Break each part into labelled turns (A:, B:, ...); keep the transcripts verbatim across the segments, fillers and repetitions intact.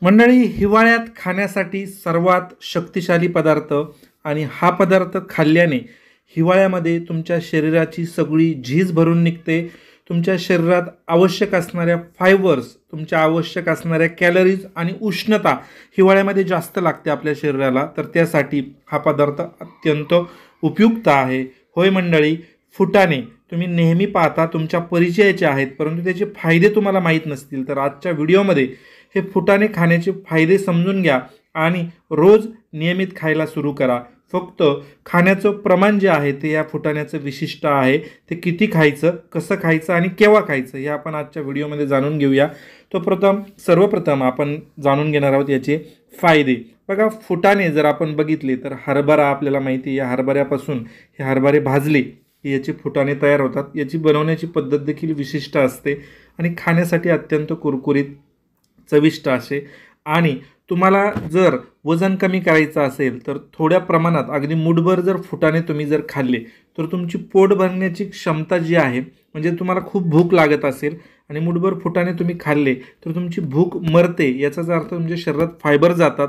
A: मंडळी, हिवाळ्यात खाण्यासाठी सर्वात शक्तिशाली पदार्थ आणि हा पदार्थ खाल्ल्याने हिवाळ्यामध्ये तुमच्या शरीराची सगळी झीज भरून निघते. तुमच्या शरीरात आवश्यक असणाऱ्या फायबर्स, तुमच्या आवश्यक असणाऱ्या कॅलरीज आणि उष्णता हिवाळ्यामध्ये जास्त लागते आपल्या शरीराला. तर त्यासाठी हा पदार्थ अत्यंत उपयुक्त आहे. होय मंडळी, फुटाणे तुम्ही नेहमी पाहता, तुमच्या परिचयाचे आहेत, परंतु त्याचे फायदे तुम्हाला माहीत नसतील. तर आजच्या व्हिडिओमध्ये हे फुटाणे खाण्याचे फायदे समजून घ्या आणि रोज नियमित खायला सुरू करा. फक्त खाण्याचं प्रमाण जे आहे ते या फुटाण्याचं विशिष्ट आहे. ते किती खायचं, कसं खायचं आणि केव्हा खायचं हे आपण आजच्या व्हिडिओमध्ये जाणून घेऊया. तो प्रथम सर्वप्रथम आपण जाणून घेणार आहोत याचे फायदे. बघा, फुटाणे जर आपण बघितले तर हरभरा आपल्याला माहिती आहे, या हरभऱ्यापासून हे हरभरे भाजले की याचे फुटाणे तयार होतात. याची बनवण्याची पद्धत देखील विशिष्ट असते आणि खाण्यासाठी अत्यंत कुरकुरीत चविष्ट असे. आणि तुम्हाला जर वजन कमी करायचं असेल तर थोड्या प्रमाणात अगदी मुठभर जर फुटाणे तुम्ही जर खाल्ले तर तुमची पोट भरण्याची क्षमता जी आहे, म्हणजे तुम्हाला खूप भूक लागत असेल आणि मुठभर फुटाणे तुम्ही खाल्ले तर तुमची भूक मरते. याचाच अर्थ तुमच्या शरीरात फायबर जातात,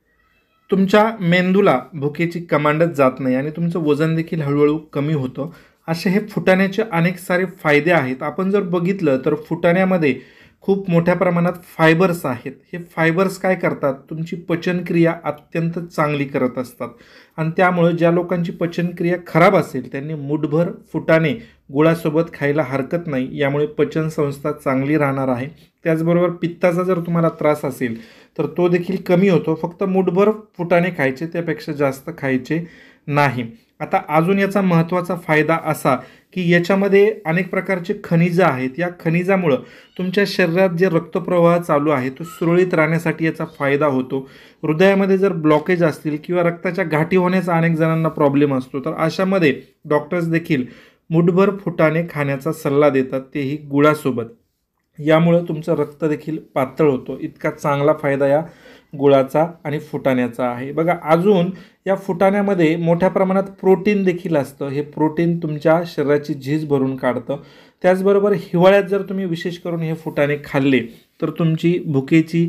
A: तुमच्या मेंदूला भुकेची कमांडच जात नाही आणि तुमचं वजन देखील हळूहळू कमी होतं. असे हे फुटाण्याचे अनेक सारे फायदे आहेत. आपण जर बघितलं तर फुटाण्यामध्ये खूप मोठ्या प्रमाणात फायबर्स आहेत. हे फायबर्स काय करतात, तुमची पचनक्रिया अत्यंत चांगली करत असतात आणि त्यामुळे ज्या लोकांची पचनक्रिया खराब असेल त्यांनी मुठभर फुटाणे गुळासोबत खायला हरकत नाही. यामुळे पचनसंस्था चांगली राहणार आहे. त्याचबरोबर पित्ताचा जर तुम्हाला त्रास असेल तर तो देखील कमी होतो. फक्त मुठभर फुटाणे खायचे, त्यापेक्षा जास्त खायचे नाही. आता अजून याचा महत्त्वाचा फायदा असा की याच्यामध्ये अनेक प्रकारचे खनिजं आहेत. या खनिजामुळं तुमच्या शरीरात जे रक्तप्रवाह चालू आहे तो सुरळीत राहण्यासाठी याचा फायदा होतो. हृदयामध्ये जर ब्लॉकेज असतील किंवा रक्ताच्या गाठी होण्याचा अनेक जणांना प्रॉब्लेम असतो तर अशामध्ये डॉक्टर्स देखील मुठभर फुटाणे खाण्याचा सल्ला देतात, तेही गुळासोबत. यामुळं तुमचं रक्त देखील पातळ होतो. इतका चांगला फायदा या गुळाचा आणि फुटाण्याचा आहे. बघा, अजून या फुटाण्यामध्ये मोठ्या प्रमाणात प्रोटीन देखील असतं. हे प्रोटीन तुमच्या शरीराची झीज भरून काढतं. त्याचबरोबर हिवाळ्यात जर तुम्ही विशेष करून हे फुटाणे खाल्ले तर तुमची भुकेची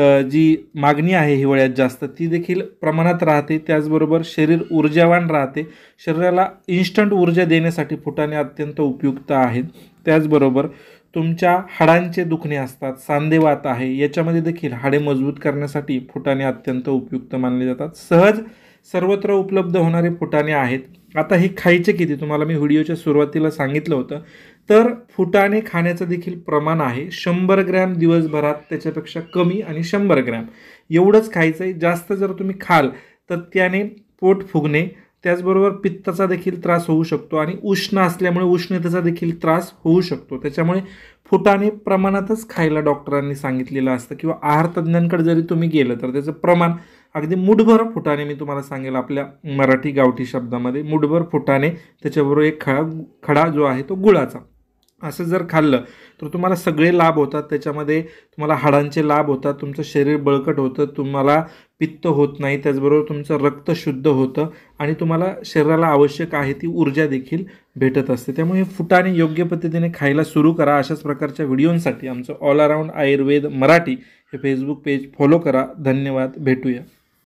A: जी मागणी आहे हिवाळ्यात जास्त, ती देखील प्रमाणात राहते. त्याचबरोबर शरीर ऊर्जावान राहते. शरीराला इन्स्टंट ऊर्जा देण्यासाठी फुटाणे अत्यंत उपयुक्त आहेत. त्याचबरोबर तुमच्या हाडांचे दुखणे असतात, सांधेवात आहे, याच्यामध्ये देखील हाडे मजबूत करण्यासाठी फुटाणे अत्यंत उपयुक्त मानले जातात. सहज सर्वत्र उपलब्ध होणारे फुटाणे आहेत. आता हे खायचे किती, तुम्हाला मी व्हिडिओच्या सुरुवातीला सांगितलं होतं. तर फुटाणे खाण्याचं देखील प्रमाण आहे. शंभर ग्रॅम दिवसभरात, त्याच्यापेक्षा कमी आणि शंभर ग्रॅम एवढंच खायचं आहे. जास्त जर तुम्ही खाल तर त्याने पोट फुगणे, त्याचबरोबर पित्ताचा देखील त्रास होऊ शकतो आणि उष्ण असल्यामुळे उष्णतेचा देखील त्रास होऊ शकतो. त्याच्यामुळे फुटाणे प्रमाणातच खायला डॉक्टरांनी सांगितलेलं असतं. किंवा आहार तज्ज्ञांकडे जरी तुम्ही गेलं तर त्याचं प्रमाण अगदी मुठभर फुटाणे, मी तुम्हाला सांगेल आपल्या मराठी गावठी शब्दामध्ये, मुठभर फुटाणे, त्याच्याबरोबर एक खडा खडा जो आहे तो गुळाचा, असं जर खाल्लं तर तुम्हाला सगळे लाभ होतात. त्याच्यामध्ये तुम्हाला हाडांचे लाभ होतात, तुमचं शरीर बळकट होतं, तुम्हाला पित्त होत नाही, त्याचबरोबर तुमचं रक्त शुद्ध होतं आणि तुम्हाला शरीराला आवश्यक आहे ती ऊर्जा देखील भेटत असते. त्यामुळे हे फुटाणे योग्य पद्धतीने खायला सुरू करा. अशाच प्रकारच्या व्हिडिओंसाठी आमचं ऑल अराऊंड आयुर्वेद मराठी हे फेसबुक पेज फॉलो करा. धन्यवाद, भेटूया.